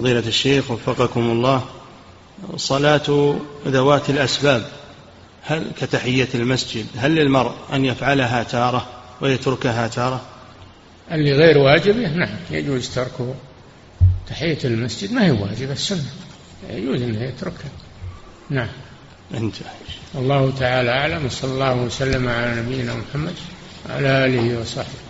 فضيلة الشيخ وفقكم الله، صلاة ذوات الأسباب هل كتحية المسجد هل للمرء أن يفعلها تارة ويتركها تارة؟ اللي غير واجبه نعم يجوز تركه. تحية المسجد ما هي واجبة، السنة يجوز أنه يتركها. نعم. الله تعالى أعلم، صلى الله وسلم على نبينا محمد وعلى آله وصحبه.